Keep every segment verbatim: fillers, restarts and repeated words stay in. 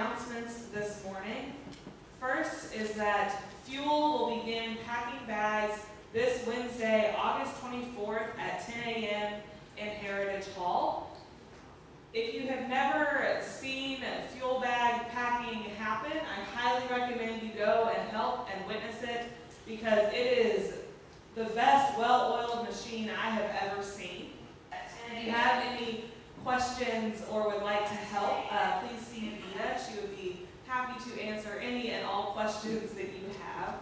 announcements this morning. First is that fuel will begin packing bags this Wednesday, August twenty-fourth at ten a m in Heritage Hall. If you have never seen fuel bag packing happen, I highly recommend you go and help and witness it, because it is the best well-oiled machine I have ever seen. And if you have any questions or would like to help, uh, please see Vita. She would be happy to answer any and all questions that you have.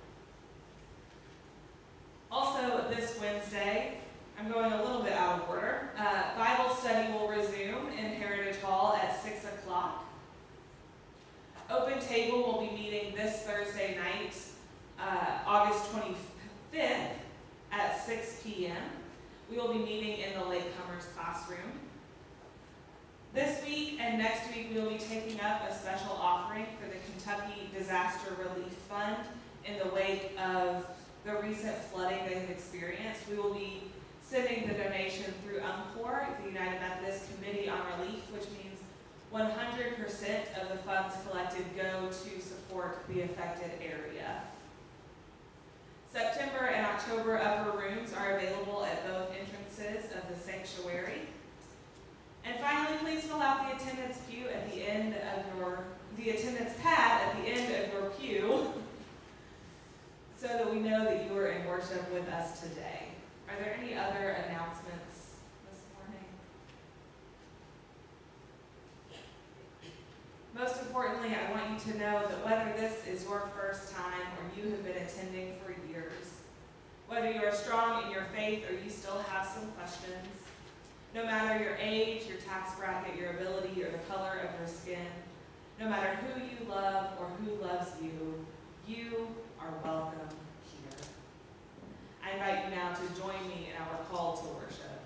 Also this Wednesday, I'm going a little bit out of order, uh, Bible study will resume in Heritage Hall at six o'clock. Open Table will be meeting this Thursday night, uh, August twenty-fifth at six p m We will be meeting in the Latecomers classroom. This week and next week, we will be taking up a special offering for the Kentucky Disaster Relief Fund in the wake of the recent flooding they have experienced. We will be sending the donation through UMCOR, the United Methodist Committee on Relief, which means one hundred percent of the funds collected go to support the affected area. September and October upper rooms are available at both entrances of the sanctuary. And finally, please fill out the attendance pew at the end of your, the attendance pad at the end of your pew, so that we know that you are in worship with us today. Are there any other announcements this morning? Most importantly, I want you to know that whether this is your first time or you have been attending for years, whether you are strong in your faith or you still have some questions, no matter your age, your tax bracket, your ability, or the color of your skin, no matter who you love or who loves you, you are welcome here. I invite you now to join me in our call to worship.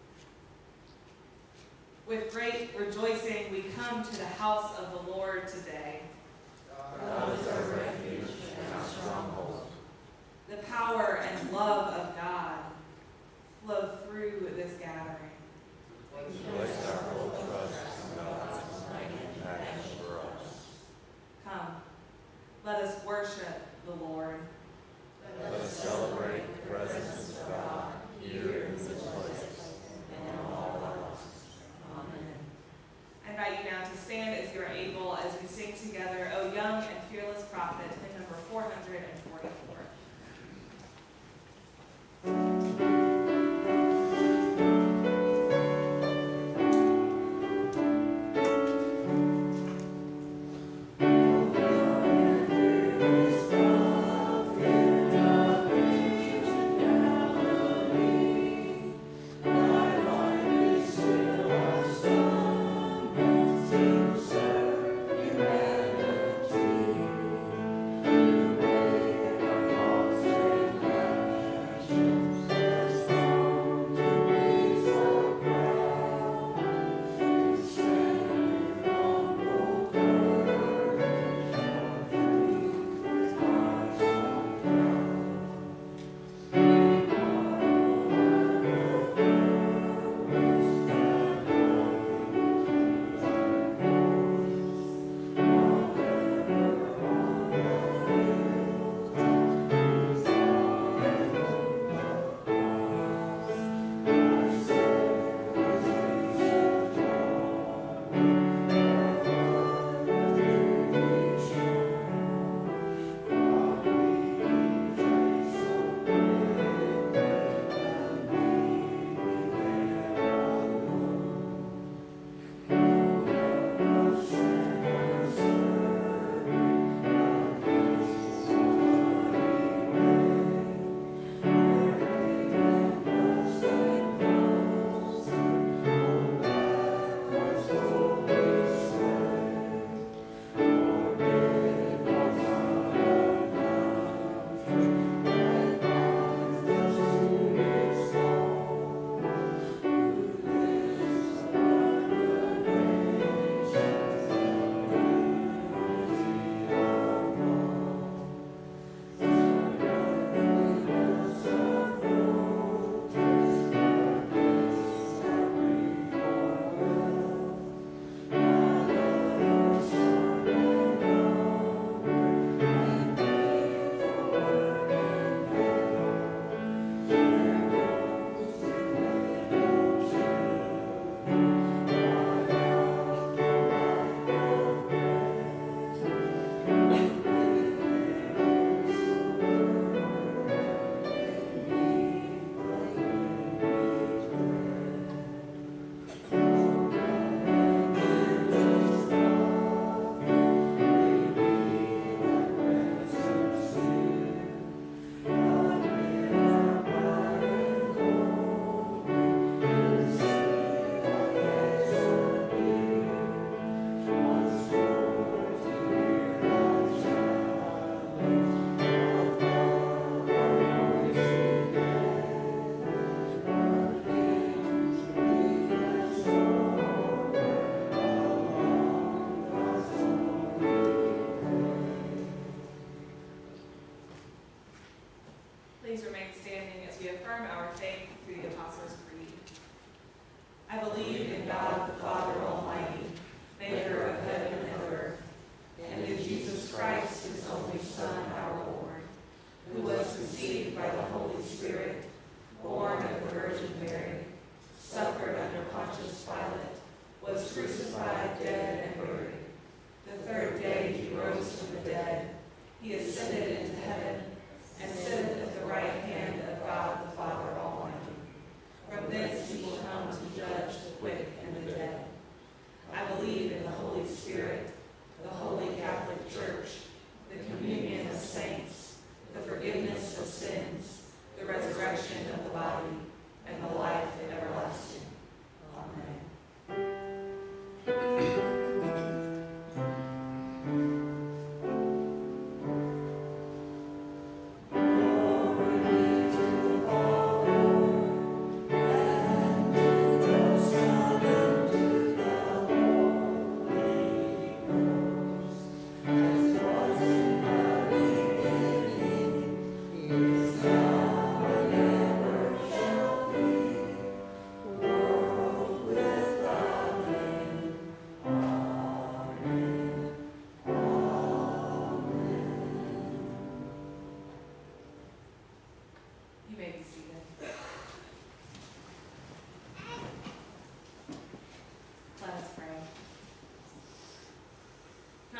With great rejoicing, we come to the house of the Lord today. God is our refuge and our stronghold. The power and love of God flow through this gathering. Place our whole trust in God's mighty passion for us. Come, let us worship the Lord. Let us celebrate the presence of God here in this place and in all of us. Amen. I invite you now to stand as you are able as we sing together, O Young and Fearless Prophet, hymn number four hundred forty-four. Humanity, you made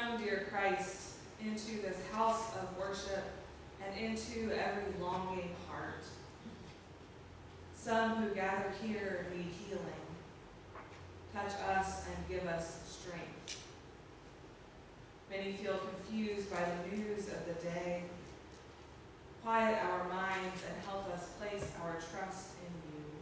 Come, dear Christ, into this house of worship and into every longing heart. Some who gather here need healing. Touch us and give us strength. Many feel confused by the news of the day. Quiet our minds and help us place our trust in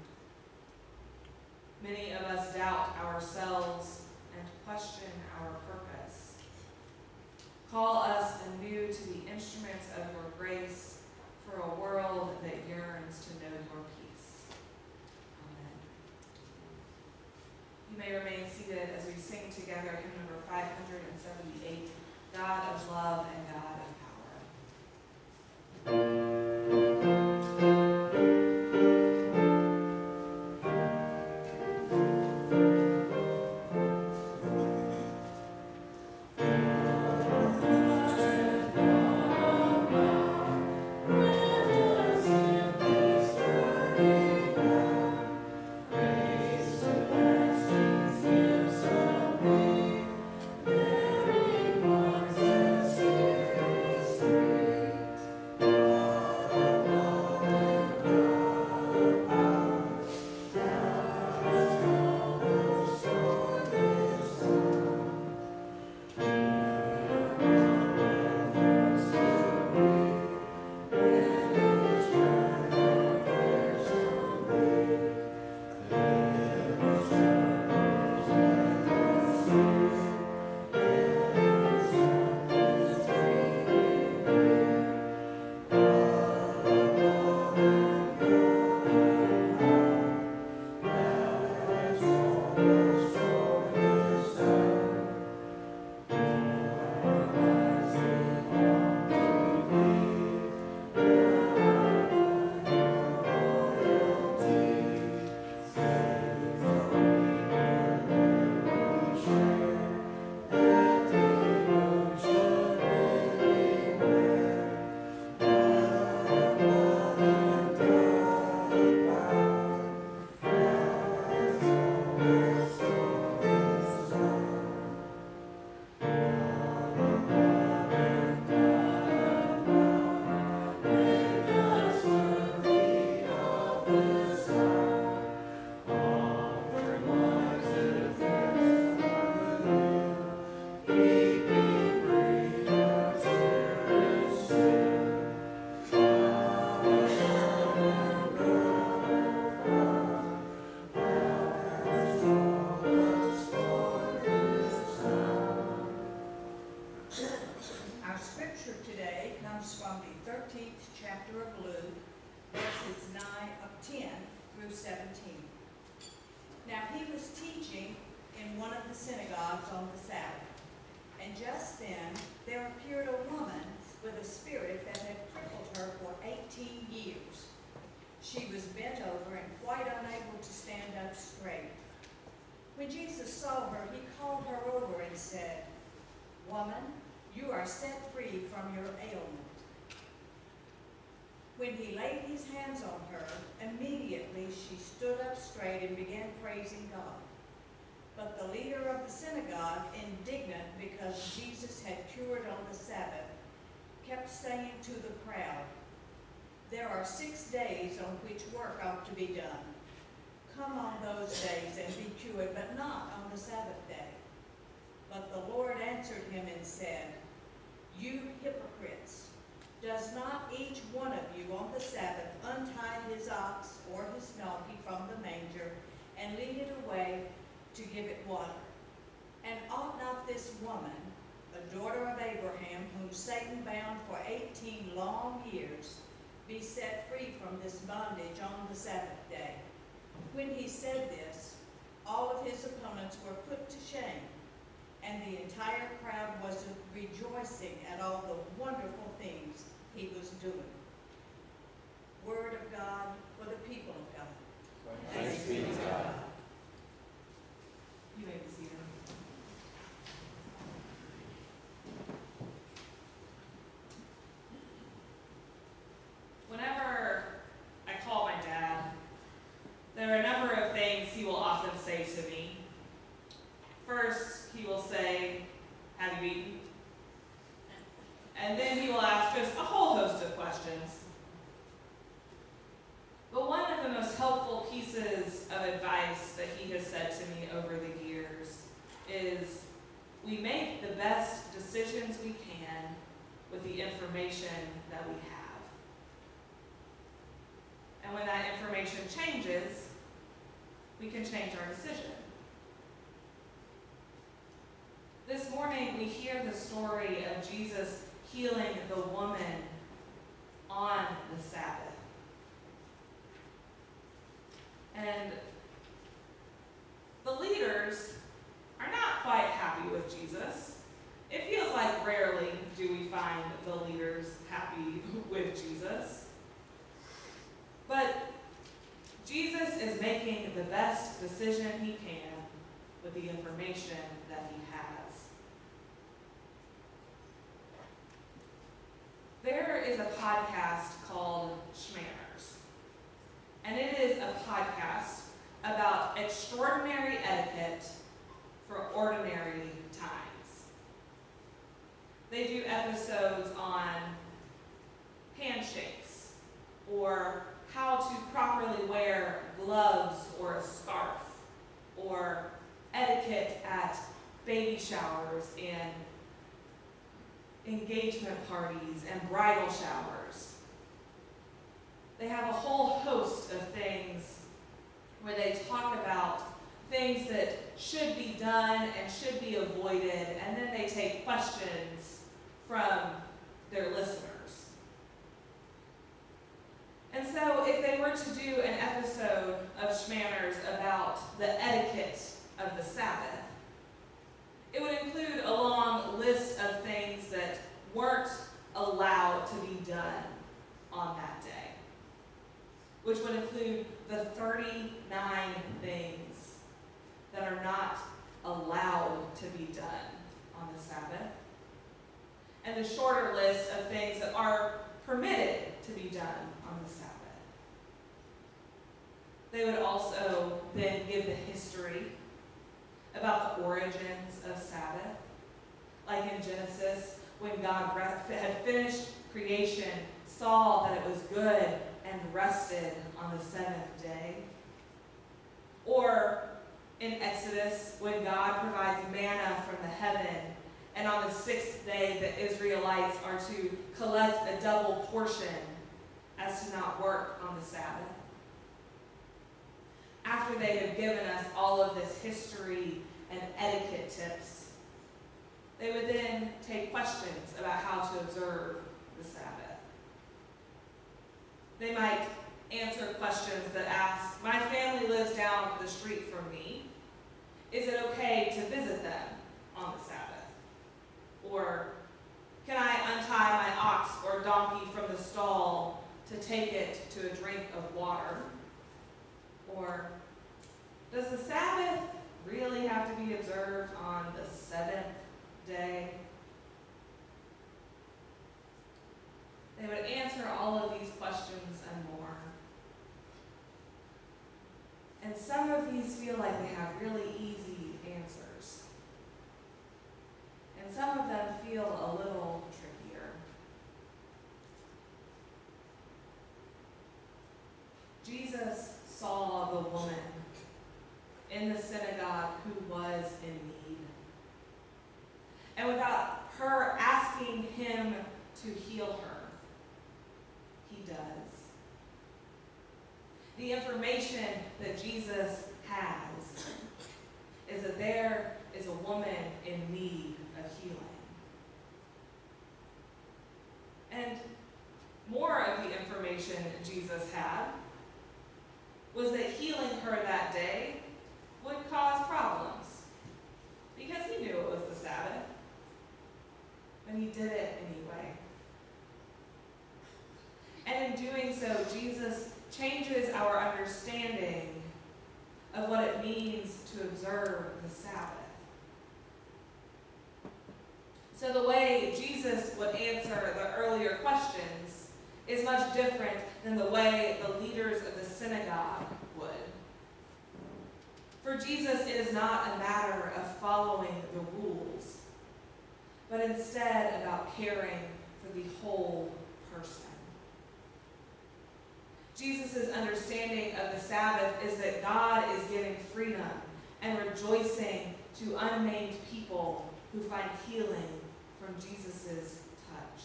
you. Many of us doubt ourselves and question our purpose. Call us anew to be instruments of your grace for a world that yearns to know your peace. Amen. You may remain seated as we sing together hymn number five hundred seventy-eight, God of Love and God of When Jesus saw her, he called her over and said, "Woman, you are set free from your ailment." When he laid his hands on her, immediately she stood up straight and began praising God. But the leader of the synagogue, indignant because Jesus had cured on the Sabbath, kept saying to the crowd, "There are six days on which work ought to be done. Come on those days and be cured, but not on the Sabbath day." But the Lord answered him and said, "You hypocrites, does not each one of you on the Sabbath untie his ox or his donkey from the manger and lead it away to give it water? And ought not this woman, a daughter of Abraham, whom Satan bound for eighteen long years, be set free from this bondage on the Sabbath day?" When he said this, all of his opponents were put to shame, and the entire crowd was rejoicing at all the wonderful things he was doing. Word of God for the people of God. Thanks be to God. You may be seated. Whenever I call my dad, there are a number of things he will often say to me. First, he will say, "Have you eaten?" And then he will ask just a whole host of questions. But one of the most helpful pieces of advice that he has said to me over the years is, we make the best decisions we can with the information that we have. And when that information changes, we can change our decision. This morning, we hear the story of Jesus healing the woman on the Sabbath. And the leaders are not quite happy with Jesus. It feels like rarely do we find the leaders happy with Jesus. But Jesus is making the best decision he can with the information that he has. There is a podcast called Schmanners, and it is a podcast about extraordinary etiquette for ordinary times. They do episodes on handshakes, or how to properly wear gloves or a scarf, or etiquette at baby showers and engagement parties and bridal showers. They have a whole host of things where they talk about things that should be done and should be avoided, and then they take questions from their listeners. And so if they were to do an episode of Schmanners about the etiquette of the Sabbath, it would include a long list of things that weren't allowed to be done on that day, which would include the thirty-nine things that are not allowed to be done on the Sabbath, and the shorter list of things that are permitted to be done on the Sabbath. They would also then give the history about the origins of Sabbath. Like in Genesis, when God had finished creation, saw that it was good, and rested on the seventh day. Or in Exodus, when God provides manna from the heaven, and on the sixth day the Israelites are to collect a double portion as to not work on the Sabbath. After they have given us all of this history and etiquette tips, they would then take questions about how to observe the Sabbath. They might answer questions that ask, my family lives down the street from me. Is it okay to visit them on the Sabbath? Or, can I untie my ox or donkey from the stall to take it to a drink of water? Or, does the Sabbath really have to be observed on the seventh day? They would answer all of these questions and more. And some of these feel like they have really easy answers. And some of them feel a little trickier. Jesus saw the woman in the synagogue who was in need. And without her asking him to heal her, he does. The information that Jesus has is that there is a woman in need of healing. And more of the information Jesus had was that healing her that day would cause problems, because he knew it was the Sabbath, but he did it anyway. And in doing so, Jesus changes our understanding of what it means to observe the Sabbath. So the way Jesus would answer the earlier questions is much different than the way the leaders of the synagogue would. For Jesus, it is not a matter of following the rules, but instead about caring for the whole person. Jesus' understanding of the Sabbath is that God is giving freedom and rejoicing to unnamed people who find healing from Jesus' touch.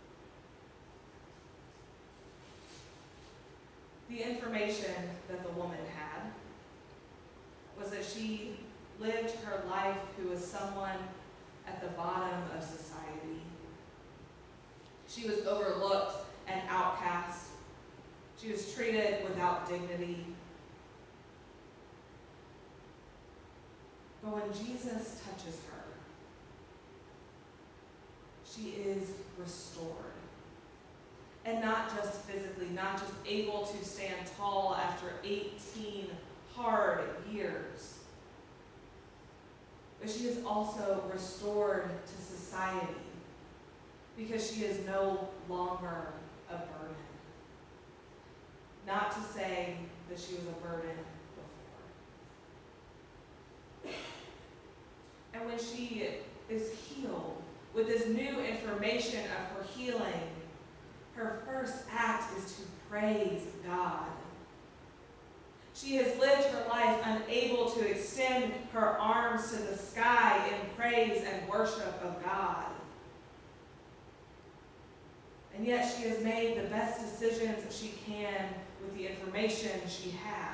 The information that the woman had was that she lived her life who was someone at the bottom of society. She was overlooked and outcast. She was treated without dignity. But when Jesus touches her, she is restored. And not just physically, not just able to stand tall after eighteen hard years, but she is also restored to society because she is no longer a burden. Not to say that she was a burden before. And when she is healed with this new information of her healing, her first act is to praise God. She has lived her life unable to extend her arms to the sky in praise and worship of God. And yet she has made the best decisions she can with the information she had.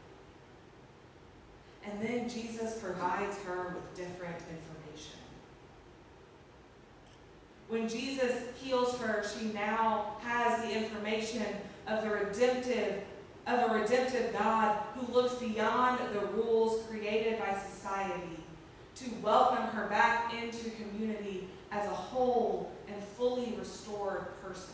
And then Jesus provides her with different information. When Jesus heals her, she now has the information of the redemptive, of a redemptive God who looks beyond the rules created by society to welcome her back into community as a whole and fully restored person.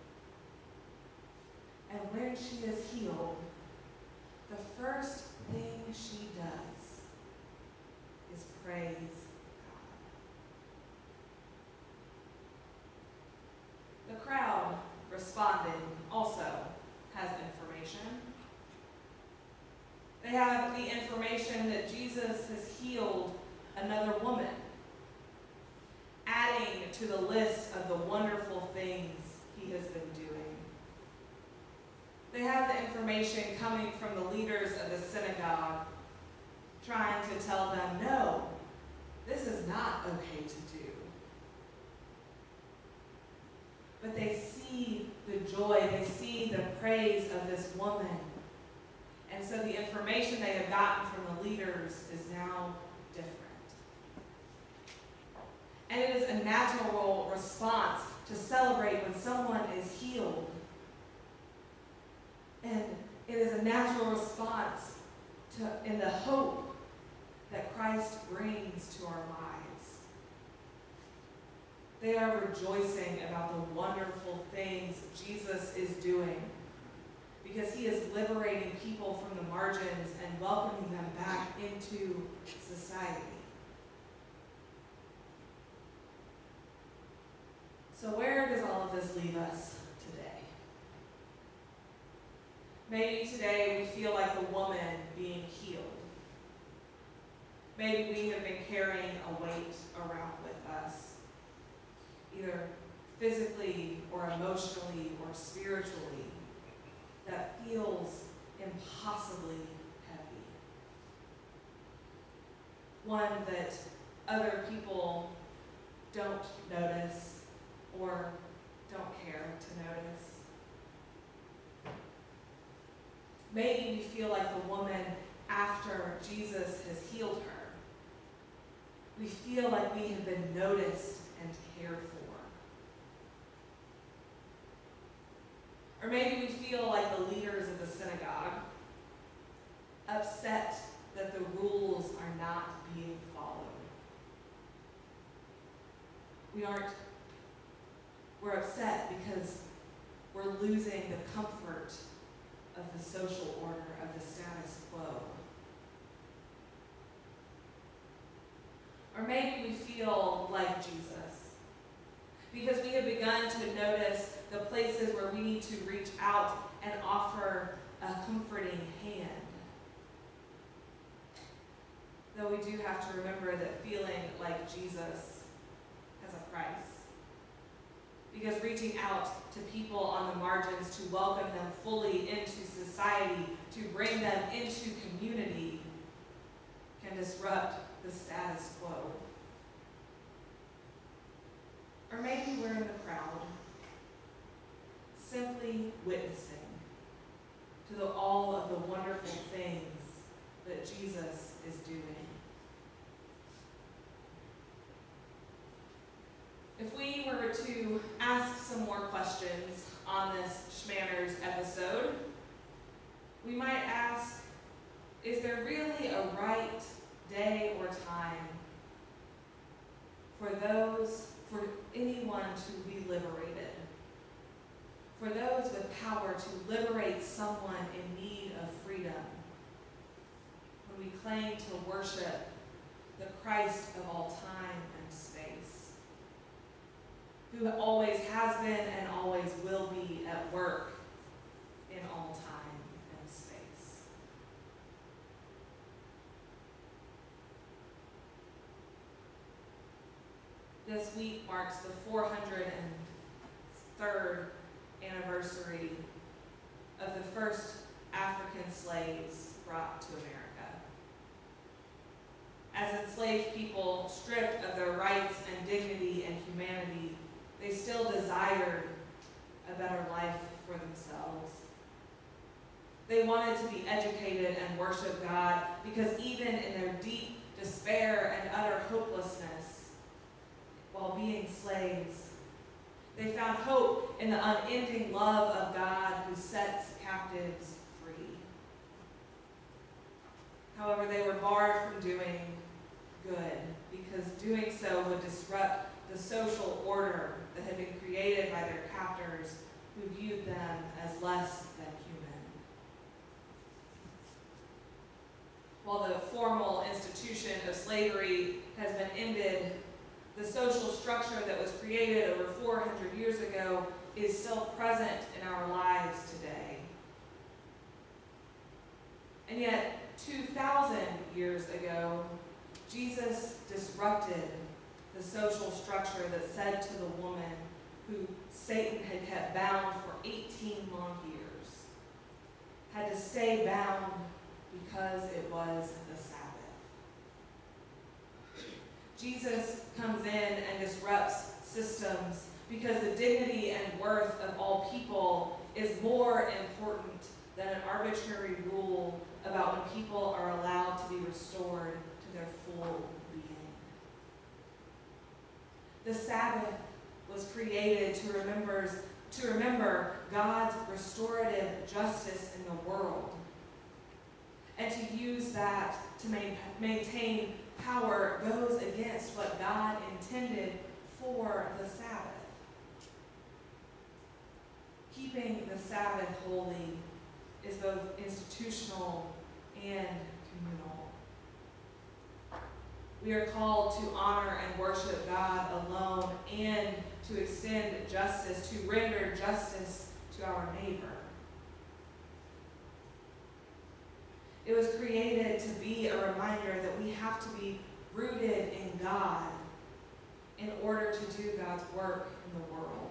And when she is healed, the first thing she does is praise God. The crowd responding also has information. They have the information that Jesus has healed another woman, adding to the list of the wonderful things he has been doing. They have the information coming from the leaders of the synagogue, trying to tell them, no, this is not okay to do. But they see the joy, they see the praise of this woman. And so the information they have gotten from the leaders is now different. And it is a natural response to celebrate when someone is healed. And it is a natural response to, in the hope that Christ brings to our lives. They are rejoicing about the wonderful things Jesus is doing because he is liberating people from the margins and welcoming them back into society. So where does all of this leave us today? Maybe today we feel like the woman being healed. Maybe we have been carrying a weight around with us, either physically or emotionally or spiritually, that feels impossibly heavy. One that other people don't notice or don't care to notice. Maybe we feel like the woman after Jesus has healed her. We feel like we have been noticed and cared for. Or maybe we feel like the leaders of the synagogue, upset that the rules are not being followed. We aren't, we're upset because we're losing the comfort of the social order, of the status quo. Or maybe we feel like Jesus, because we have begun to notice the places where we need to reach out and offer a comforting hand. Though we do have to remember that feeling like Jesus has a price. because reaching out to people on the margins to welcome them fully into society, to bring them into community, can disrupt the status quo. Or maybe we're in the crowd, simply witnessing to the, all of the wonderful things that Jesus is doing. If we were to ask some more questions on this Schmanners episode, we might ask, is there really a right day or time for those, for anyone to be liberated? For those with power to liberate someone in need of freedom? When we claim to worship the Christ of all time and space, who always has been and always will be at work in all time and space. This week marks the four hundred third anniversary of the first African slaves brought to America. As enslaved people, stripped of their rights and dignity and humanity, they still desired a better life for themselves. They wanted to be educated and worship God because even in their deep despair and utter hopelessness, while being slaves, they found hope in the unending love of God who sets captives free. However, they were barred from doing good because doing so would disrupt the social order that had been created by their captors who viewed them as less than human. While the formal institution of slavery has been ended, the social structure that was created over four hundred years ago is still present in our lives today. And yet, two thousand years ago, Jesus disrupted the social structure that said to the woman who Satan had kept bound for eighteen long years, had to stay bound because it was the Sabbath. Jesus comes in and disrupts systems because the dignity and worth of all people is more important than an arbitrary rule about when people are allowed to be restored to their full being. The Sabbath was created to remember, to remember God's restorative justice in the world, and to use that to main, maintain power goes against what God intended for the Sabbath. Keeping the Sabbath holy is both institutional and communal. We are called to honor and worship God alone and to extend justice, to render justice to our neighbor. It was created to be a reminder that we have to be rooted in God in order to do God's work in the world.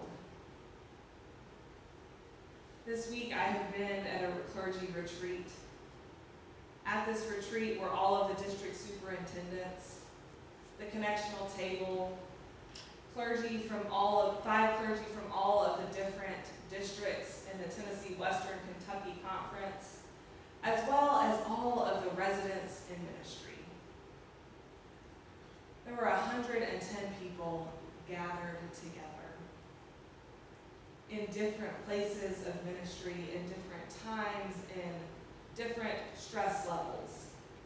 This week I have been at a clergy retreat. At this retreat were all of the district superintendents, the connectional table, clergy from all of, five clergy from all of the different districts in the Tennessee Western Kentucky Conference, as well as all of the residents in ministry. There were one hundred ten people gathered together in different places of ministry, in different times, in different stress levels.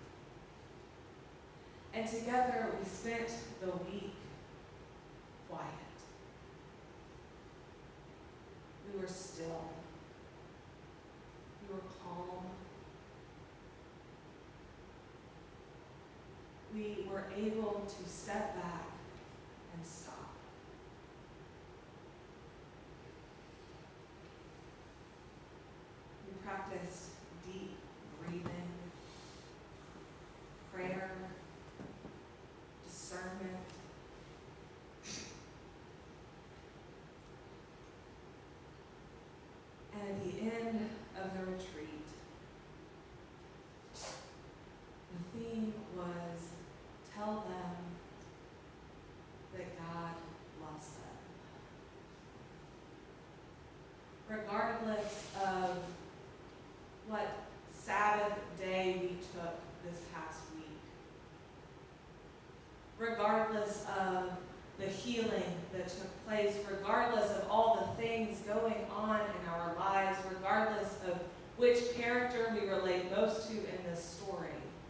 And together we spent the week quiet. We were still. We were calm. We were able to step back and stop. We practiced deep breathing, prayer, discernment. that took place, regardless of all the things going on in our lives, regardless of which character we relate most to in this story.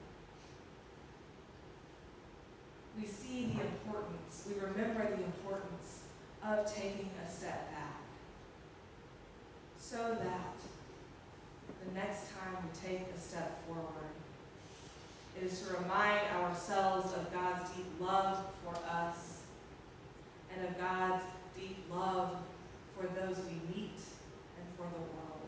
We see the importance, we remember the importance of taking a step back, so that the next time we take a step forward, it is to remind ourselves of God's deep love for us and of God's deep love for those we meet and for the world.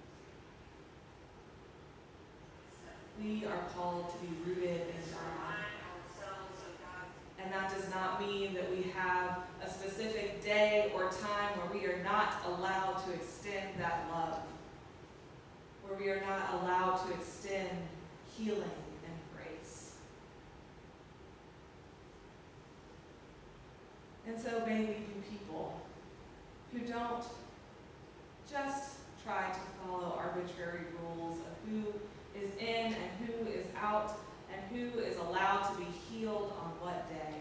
We are called to be rooted in God. And that does not mean that we have a specific day or time where we are not allowed to extend that love, where we are not allowed to extend healing and grace. And so may we be people who don't just try to follow arbitrary rules of who is in and who is out and who is allowed to be healed on what day.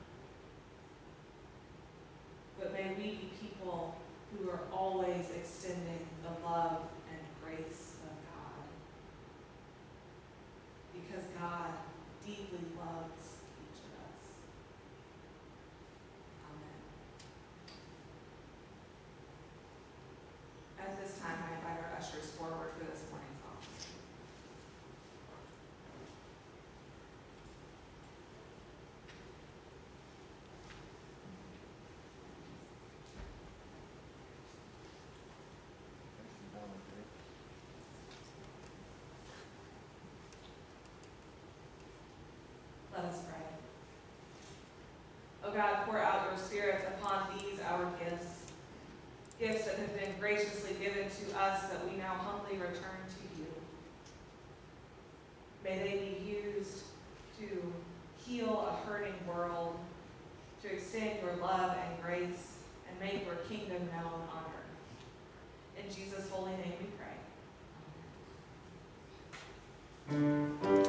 But may we be people who are always extending the love and grace of God. Because God deeply loves each of us. Amen. At this time, I invite our ushers forward for this morning's offering. Let us pray. O God, pour out your Spirit upon these our gifts, gifts that have been graciously given to us that we now humbly return to you. May they be used to heal a hurting world, to extend your love and grace, and make your kingdom known on earth. In Jesus' holy name we pray. Amen.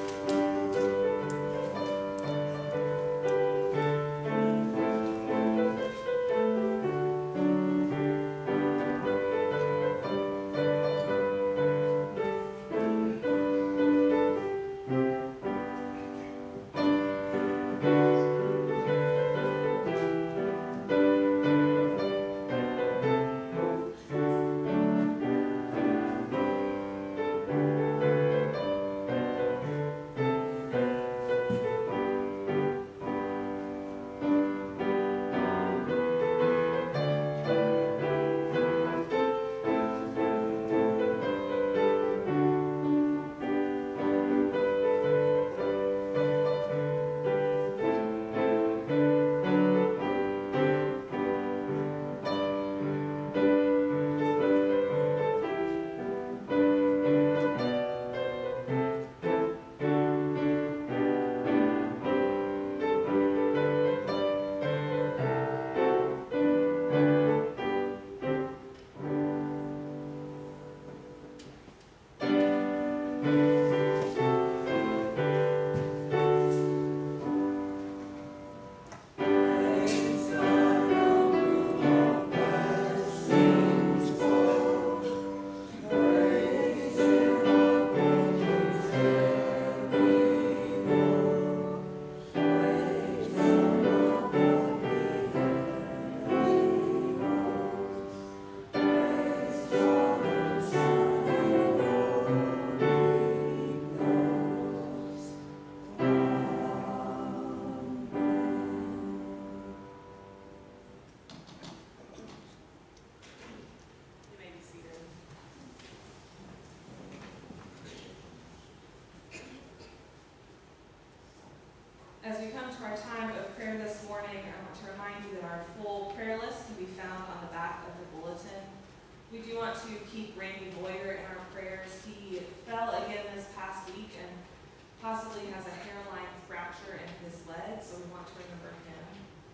As we come to our time of prayer this morning, I want to remind you that our full prayer list can be found on the back of the bulletin. We do want to keep Randy Boyer in our prayers. He fell again this past week and possibly has a hairline fracture in his leg, so we want to remember him.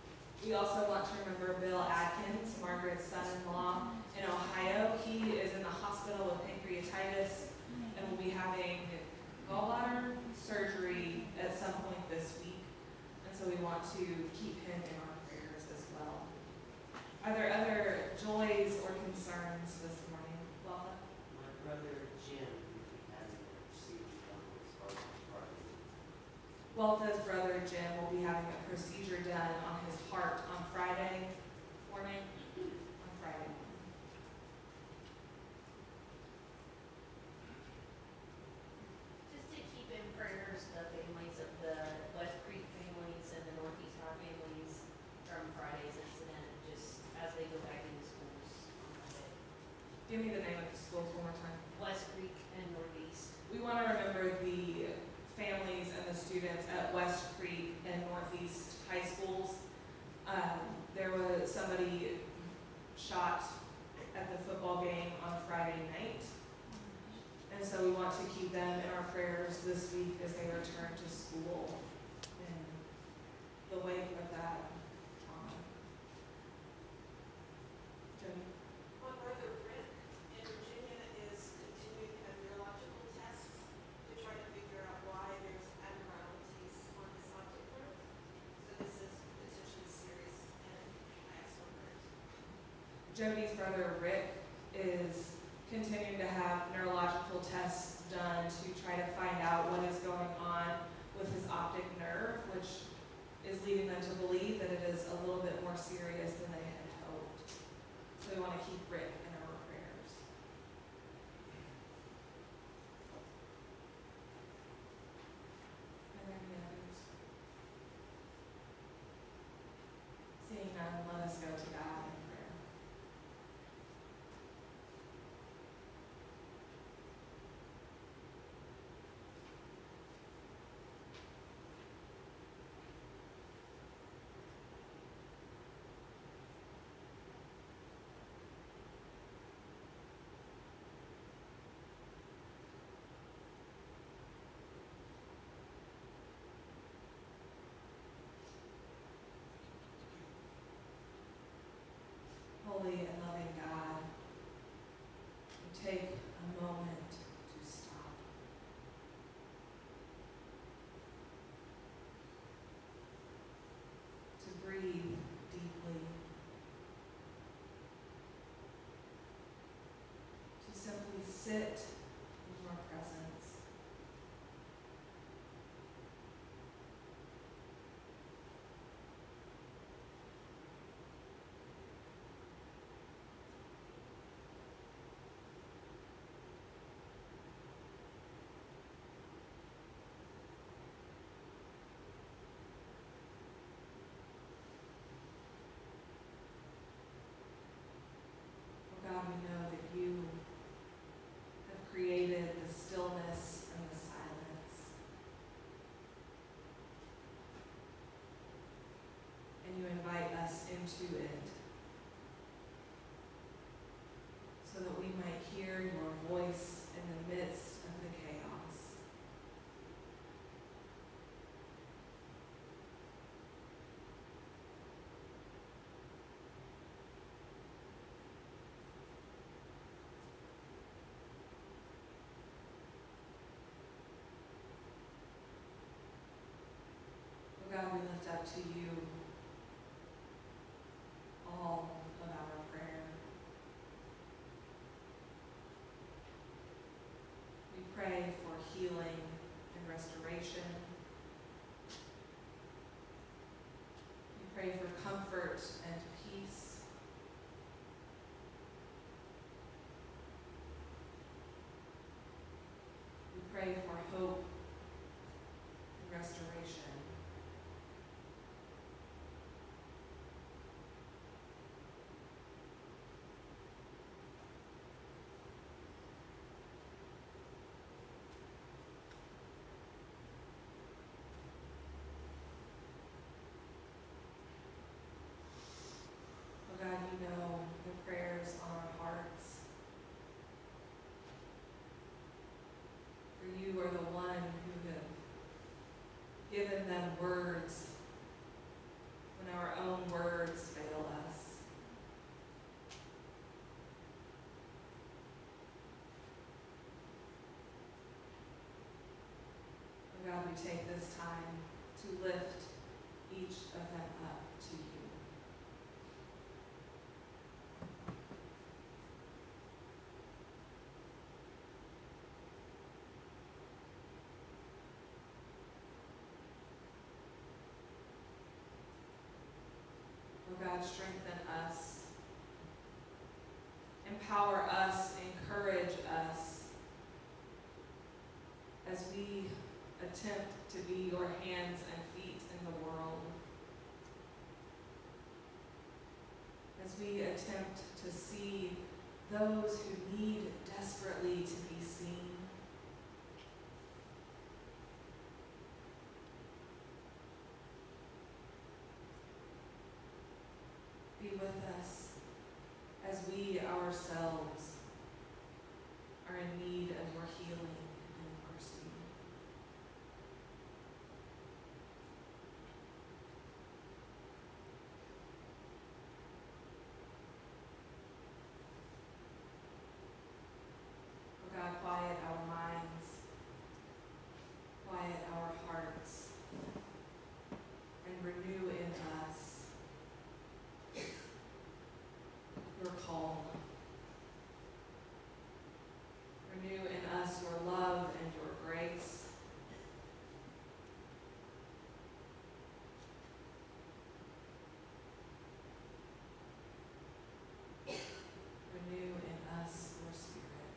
We also want to remember Bill Adkins, Margaret's son-in-law in Ohio. He is in the hospital with pancreatitis and will be having gallbladder surgery at some point this week. And so we want to keep him in our prayers as well. Waltha's brother Jim will be having a procedure done on his heart on Friday morning. On Friday morning. Just to keep in prayers the families of the West Creek families and the Northeast High families from Friday's incident, just as they go back into schools on Monday. Give me the name of the schools one more time. West Creek and Northeast. We want to remember the families and the students at West Creek and Northeast high schools. Um, there was somebody shot at the football game on Friday night. And so we want to keep them in our prayers this week as they return to school in the wake of that trauma. Jody? My brother Rick in Virginia is continuing to have neurological tests to try to figure out why there's abnormalities on his optic nerve. So this is potentially serious and axonal. Jody's brother Rick is continuing to have neurological tests done to try to find out what is going on with his optic nerve, which is leading them to believe that it is a little bit more serious than they had hoped. So we want to keep Rick in our prayers. Are there any others? Seeing none, let us go to God in prayer. Holy and loving God, we take a moment to stop. To breathe deeply. To simply sit in your presence. God, strengthen us. Empower us, encourage us as we attempt to be your hands and feet in the world. As we attempt to see those who need desperately to be seen. Be with us as we ourselves are in need of your healing and mercy. Oh God, quiet our minds, quiet our hearts, and renew in us your calm. Renew in us your love and your grace. Renew in us your spirit.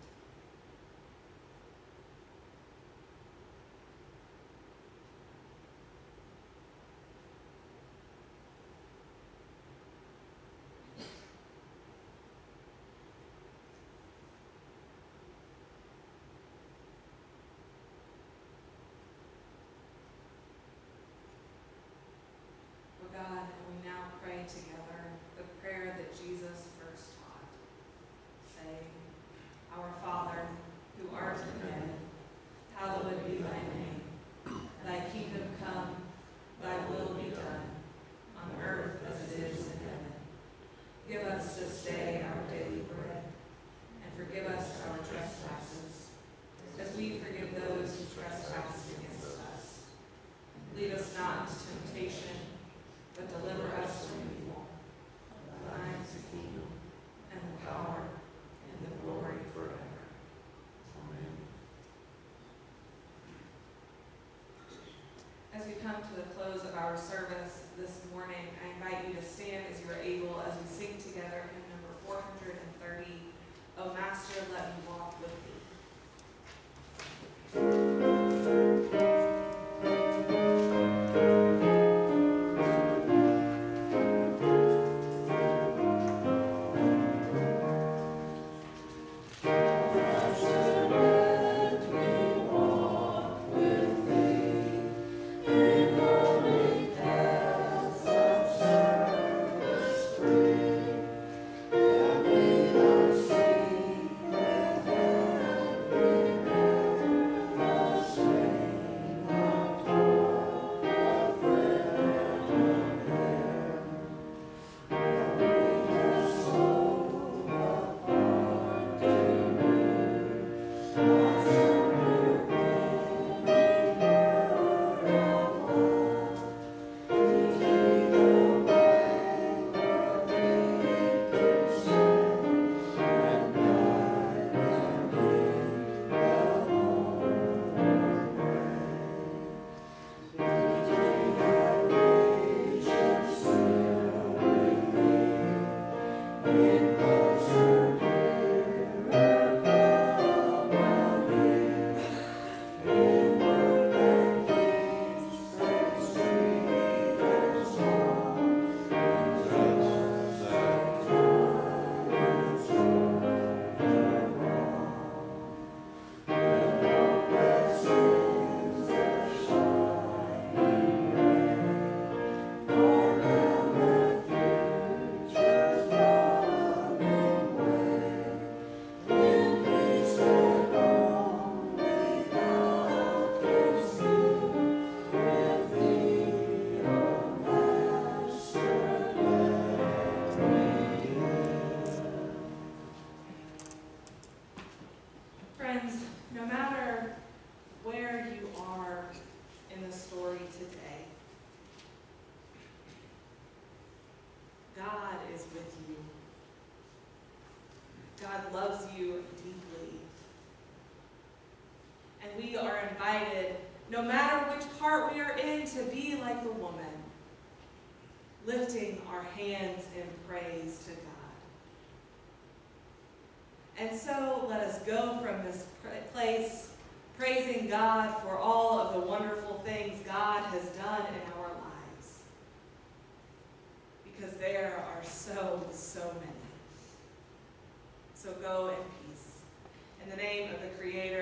Oh God, and we now pray together the prayer that Jesus first taught, saying, Our Father, who art in heaven, hallowed be thy name. Thy kingdom come, thy will be done, on earth as it is in heaven. Give us this day our daily bread, and forgive us our trespasses, as we forgive those who trespass against us. Lead us not into temptation, but deliver us from evil. Thine is the kingdom, and the power, and the glory forever. Amen. As we come to the close of our service this morning, I invite you to stand as you are able as we sing together hymn number four hundred thirty, O Master, Let Me Walk With Thee. Friends, no matter where you are in the story today, God is with you. God loves you deeply. And we are invited, no matter which part we are in, to be like the woman. lifting our hands in praise to God. And so let us go from this place praising God for all of the wonderful things God has done in our lives. Because there are so, so many. So go in peace. In the name of the Creator,